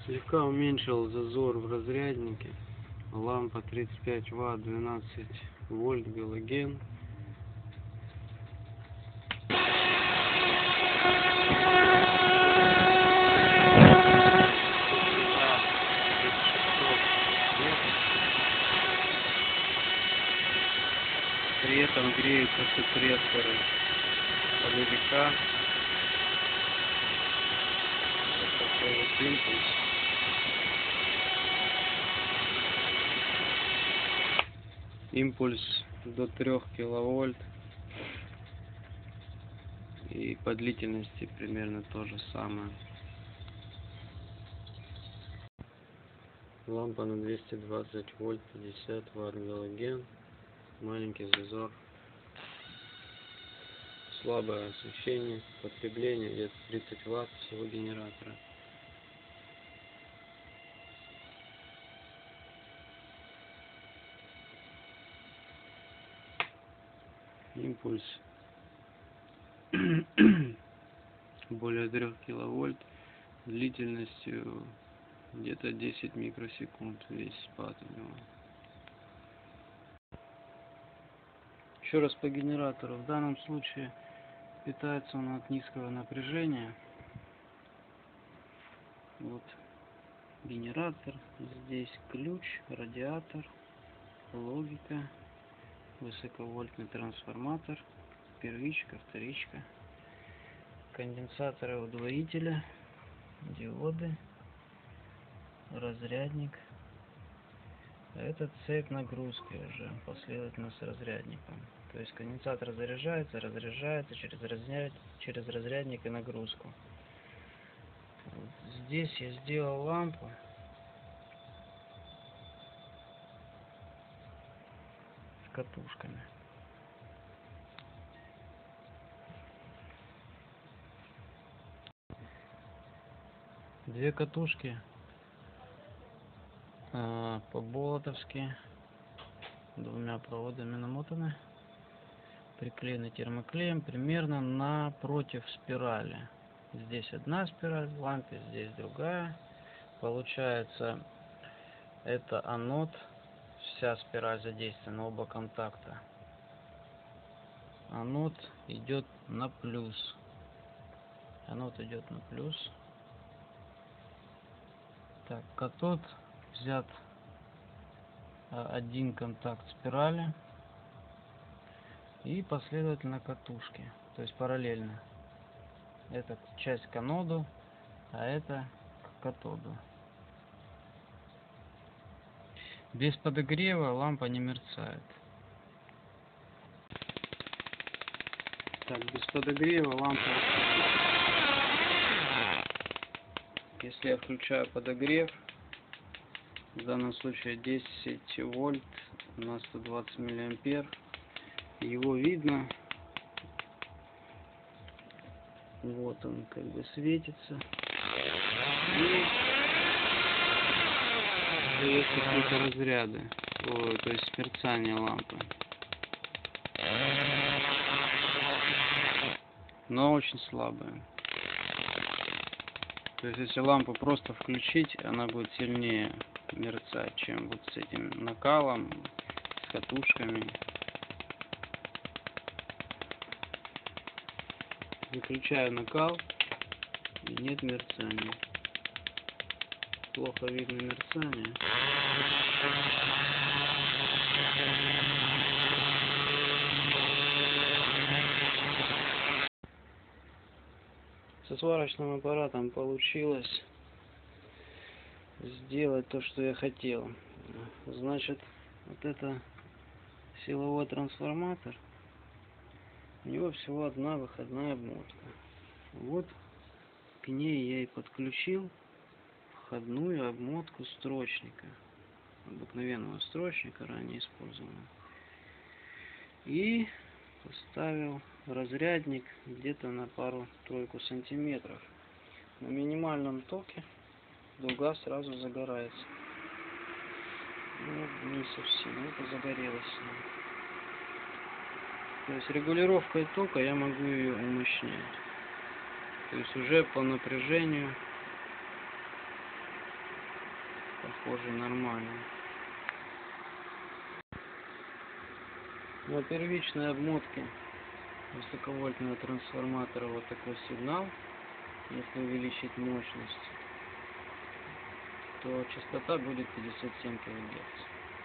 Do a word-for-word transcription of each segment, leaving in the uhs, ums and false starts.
Слегка уменьшил зазор в разряднике. Лампа тридцать пять ватт, двенадцать вольт, галоген. При этом греются супрессоры полевика. Вот такой вот импульс. Импульс до трёх киловольт. И по длительности примерно то же самое. Лампа на двести двадцать вольт, пятьдесят ватт, галоген. Маленький зазор. Слабое освещение. Потребление где-то тридцать ватт всего генератора. Импульс более трёх киловольт, длительностью где-то десять микросекунд весь спад у него. Еще раз по генератору. В данном случае питается он от низкого напряжения. Вот генератор, здесь ключ, радиатор, логика, высоковольтный трансформатор, первичка, вторичка, конденсаторы удвоителя, диоды, разрядник. Это цепь нагрузки уже последовательно с разрядником. То есть конденсатор заряжается, разряжается через разряд, через разрядник и нагрузку. Вот здесь я сделал лампу. С катушками. Две катушки а, по-болотовски двумя проводами намотаны, приклеены термоклеем примерно напротив спирали. Здесь одна спираль в лампе, здесь другая. Получается, это анод, вся спираль задействована, оба контакта. Анод идет на плюс. Анод идет на плюс. Так, катод взят один контакт спирали и последовательно катушки, то есть параллельно. Это часть к аноду, а это к катоду. Без подогрева лампа не мерцает. Так, без подогрева лампа. Если я включаю подогрев, в данном случае десять вольт на сто двадцать миллиампер, его видно. Вот он как бы светится. И есть какие-то разряды, о, то есть мерцание лампы. Но очень слабая. То есть если лампу просто включить, она будет сильнее мерцать, чем вот с этим накалом, с катушками. Выключаю накал, и нет мерцания. Плохо видно мерцание. Со сварочным аппаратом получилось сделать то, что я хотел. Значит, вот это силовой трансформатор, у него всего одна выходная обмотка. Вот к ней я и подключил входную обмотку строчника, обыкновенного строчника, ранее использованного, и поставил разрядник где-то на пару-тройку сантиметров. На минимальном токе дуга сразу загорается. Ну, не совсем, это загорелось. То есть регулировкой тока я могу ее умощнять. То есть уже по напряжению похоже нормально. На первичной обмотке высоковольтного трансформатора вот такой сигнал. Если увеличить мощность, то частота будет пятьдесят семь килогерц.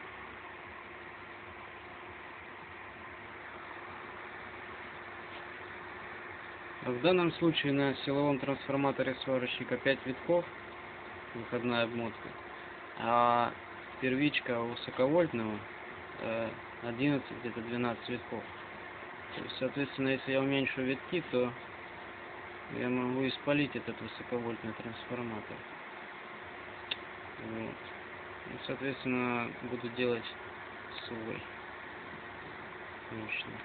В данном случае на силовом трансформаторе сварочника пять витков, выходная обмотка, а первичка у высоковольтного одиннадцать, где-то двенадцать витков. То есть, соответственно, если я уменьшу витки, то я могу испалить этот высоковольтный трансформатор. Вот. И, соответственно, буду делать свой мощный.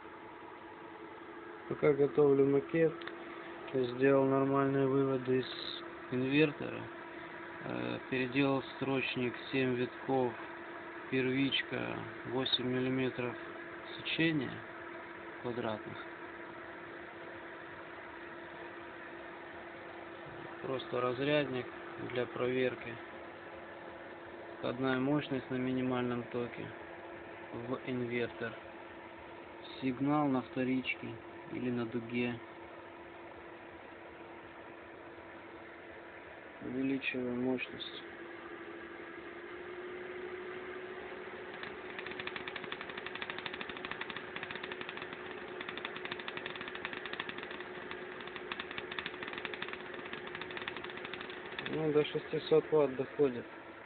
Пока готовлю макет, сделал нормальные выводы из инвертора. Переделал строчник семь витков, первичка восемь миллиметров сечения квадратных. Просто разрядник для проверки. Входная мощность на минимальном токе в инвертор. Сигнал на вторичке или на дуге. Увеличиваю мощность. Ну, до шестисот ватт доходит.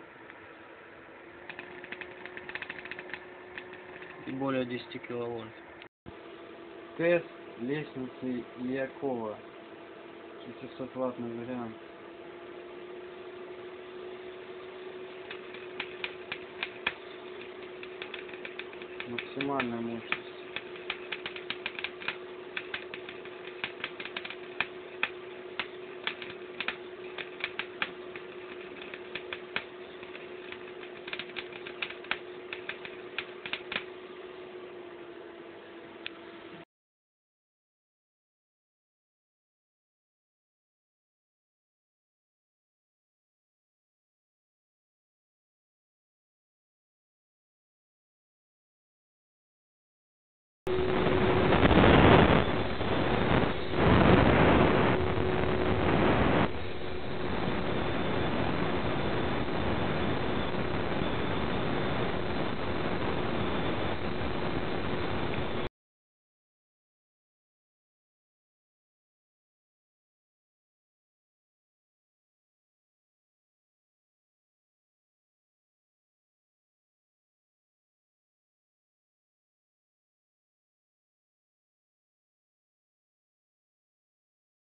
И более десяти киловольт. Тест лестницы Якова. шестисотваттный вариант. Максимальная мощность.